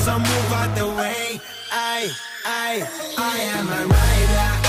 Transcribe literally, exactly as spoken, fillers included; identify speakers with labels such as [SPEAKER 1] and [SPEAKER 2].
[SPEAKER 1] so move out the way. I, I, I am a rider.